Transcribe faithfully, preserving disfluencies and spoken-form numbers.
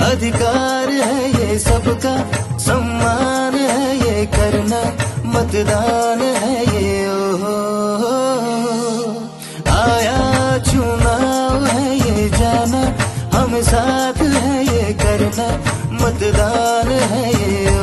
अधिकार है ये सबका, सम्मान है ये करना, मतदान है ये ओ आया चुनाव है ये जाना, हम साथ है ये करना, मतदान है ये